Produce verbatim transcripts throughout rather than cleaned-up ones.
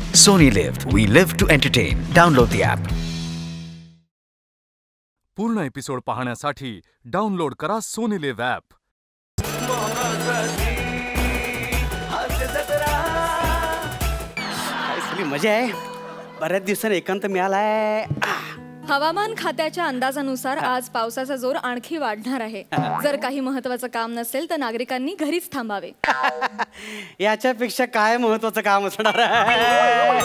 Sony Live. We live to entertain. Download the app. पूर्ण episode पाहण्यासाठी download करा Sony Liv app. मजा आहे. बऱ्याच दिवसांनी एकांत मिळालाय. हवामान खात्याच्या अंदाजानुसार आज पावसाचा जोर आणखी वाढणार आहे. जर काही महत्त्वाचं काम नसेल तर नागरिकांनी घरीच थांबावे. याच्यापेक्षा काय महत्त्वाचं काम असणार आहे.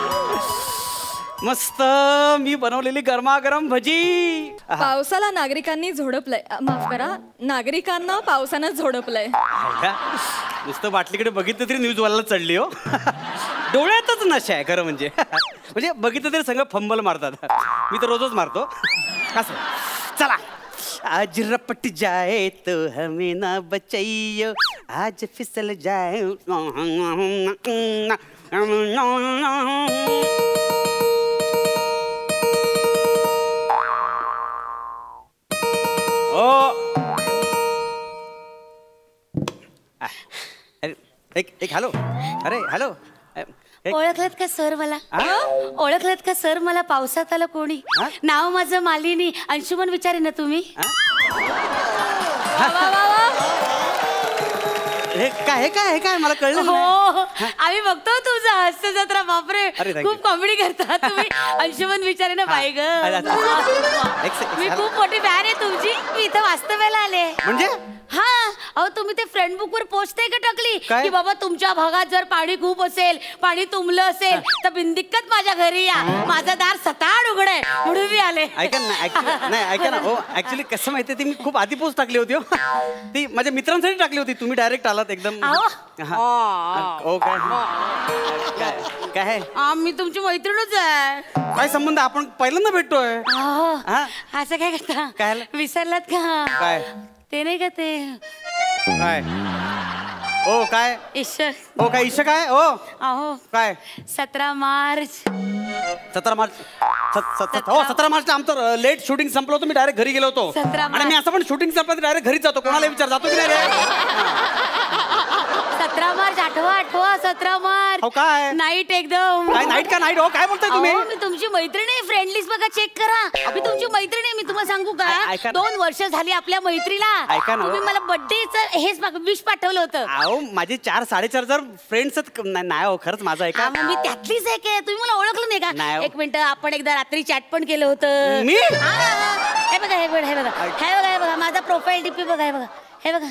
मस्त मी बनवलेली गरमागरम भजी. पावसाला नागरिकांनी झोडपलंय. माफ करा, नागरिकांना पावसानं झोडपलंय. नुसतं बाटलीकडे बघितलं तरी न्यूज वाला चढली हो. डोळ्यातच नशा आहे खरं म्हणजे. म्हणजे बघितलं तरी सगळं फंबल मारतात. मी तर रोजच मारतो असं. चला आज रपट जाए तो हमें ना बचाइयो, आज फिसल जाए. ओ एक एक हॅलो. अरे हॅलो. ओळखलत का सर मला? ओळखलत का सर मला? पावसात आलं कोणी? नाव माझं मालिनी. अंशुमन विचारे ना तुम्ही? हे काय हे काय हे काय मला कळलं. हो आम्ही बघतो तुझं हास्य जत्रा. बापरे खूप कॉमेडी करता तुम्ही. अंशुमन विचारे ना बाई ग. मी खूप मोठी फॅन आहे तुमची. मी इथं वास्तव्याला आले. म्हणजे हा अहो तुम्ही ते फ्रेंड बुक वर पोस्ट आहे का टाकली काय? की बाबा तुमच्या भागात जर पाणी खूप असेल, पाणी तुंबलं असेल तर बिनदिक्कत माझ्या घरी या. माझं दार सताड उघड आहे म्हणून मी आले. ऐका ना actually- नाही ऐका ना हो. ऍक्च्युली कसं माहितीये ती मी खूप आधी पोस्ट टाकली होती हो. ती माझ्या मित्रांसाठी टाकली होती. तुम्ही डायरेक्ट आलात एकदम. हो काय काय काय आहे? मी तुमची मैत्रीणच आहे. काय संबंध? आपण पहिल्यांदा भेटतोय. हा असं काय करता? काय विसरलात का? काय ते नाही का ते काय ओ काय ईश्वर. ओ काय ईशा काय ओ अहो काय सतरा मार्च सतरा मार्च हो सतरा मार्चला आमचं लेट शूटिंग संपलं होतं. मी डायरेक्ट घरी गेलो होतो. सतरा आणि मी असं पण शूटिंग संपलं डायरेक्ट घरीच जातो. कोणाला विचार जातो की नाही रे? सतरा मार्च आठवा आठवा सतरा मार्च. हो काय नाईट एकदम. काय नाईट का नाईट हो काय बोलताय तुम्ही? अहो, मी तुमची मैत्रीण आहे. फ्रेंड लिस्ट बघा चेक करा. मी तुमची मैत्रीण आहे. मी तुम्हाला सांगू ऐ- का ऐका ना. दोन वर्ष झाली आपल्या मैत्रीला. ऐका ना. तुम्ही मला बर्थडेचं हेच विश पाठवलं होतं. अहो माझे चार साडेचार हजार फ्रेंड्स नाही हो खरंच माझं ऐका. हा, मग मी त्यातलीच आहे की तुम्ही मला ओळखलं नाही नाही का? हो. एक मिनिट आपण एकदा रात्री चॅट पण केलं होतं. मी? हा, हा. हे बघा हे बघा हे बघा हे बघा हे बघा माझा प्रोफाईल डीपी बघा हे बघा हे बघा.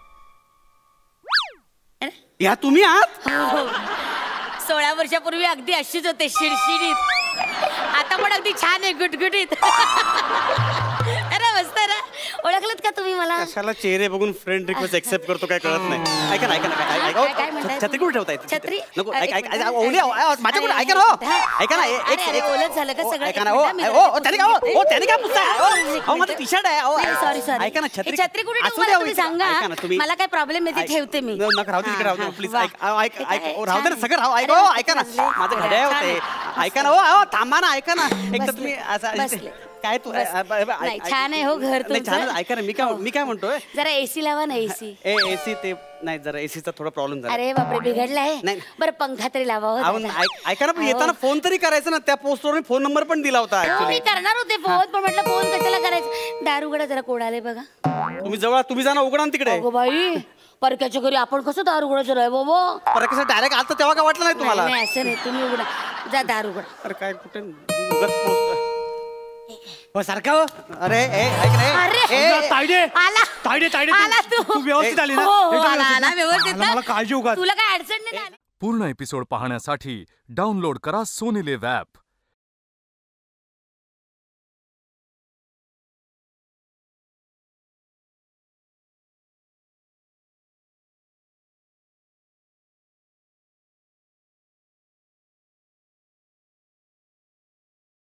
या तुम्ही आहात? हो. सोळा वर्षापूर्वी अगदी अशीच होते शिडशिडीत. आता पण अगदी छान आहे गुटगुटीत. अरे मस्त ना. ओळखलत का तुम्ही मला? कशाला चेहरे बघून फ्रेंड रिक्वेस्ट एक्सेप्ट करतो काय कळत नाही. ऐका ना ऐका ना काय ऐका. काय म्हणताय? छत्री कुठे ठेवताय? छत्री? नको ऐका ऐका ओले माझ्याकडे ऐका ना. ऐका ना एक अरे, एक ओलंच झालं का सगळं? ऐका ना. एक ओ मिनिट, मी ओ जरा त्याने काय पुसते. ओ त्याने काय पुसताय? एक अहो माझं मिनिट. टी शर्ट आहे. अहो सॉरी सॉरी. ऐका ना छत्री छत्री कुठे असू ठेवू द्या, मला तुम्ही ऐका सांगा. ना तुम्ही. मला काय प्रॉब्लेम नाही ते ठेवते मी. नका राहू दे तिकडे राहू दे प्लीज. वा. ऐक ऐक हे ऐक काय? राहू दे ना छान. सगळं राहू. अरे, ऐका हो ऐका ना बसले. माझं छान घड्याळ आहे. होते. ऐका ना हो थांबा ना. ऐका ना एकदा बसले. तुम्ही असं बसले. काय तू नाही, छान आहे हो घर नाही छान तुमचं. ऐका ना मी काय मी काय म्हणतोय जरा एसी लावा ना एसी. ए एसी ते नाही जरा एसीचा थोडा प्रॉब्लेम झाला. अरे बापरे बिघडलाय. नाही. बरं पंखा तरी लावा हो अहो, दादा. ऐक- ऐका ना पण अहो. येताना फोन तरी करायचा ना. त्या पोस्टवर मी फोन नंबर पण दिला होता हो, मी ऍक्च्युली. करणार होते फोन पण म्हटलं फोन कशाला करायचं. दार उघडा जरा कोण आले बघा. तुम्ही जवळ तुम्ही जाणार उघडा ना तिकडे. अगो बाई परक्याच्या घरी आपण कसं दार उघडायचं रे बाबा. परत कसं डायरेक्ट आलं तेव्हा काय वाटलं नाही तुम्हाला? नाही असं नाही तुम्ही उघडा जा दार उघडा. अरे काय कुठे उगाच पोस्ट हो सारखं हो. अरे ए ऐक रे. अरे ए, तायडे आला तायडे तायडे आला तू. तू व्यवस्थित आली ना? हो, हो, एकदम आला, व्यवस्थित आला, ना? व्यवस्थित आला, ना? मला काळजी उगाच. तुला काय अडचण नाही आली? पूर्ण एपिसोड पाहण्यासाठी डाउनलोड करा सोनी लिव्ह ॲप.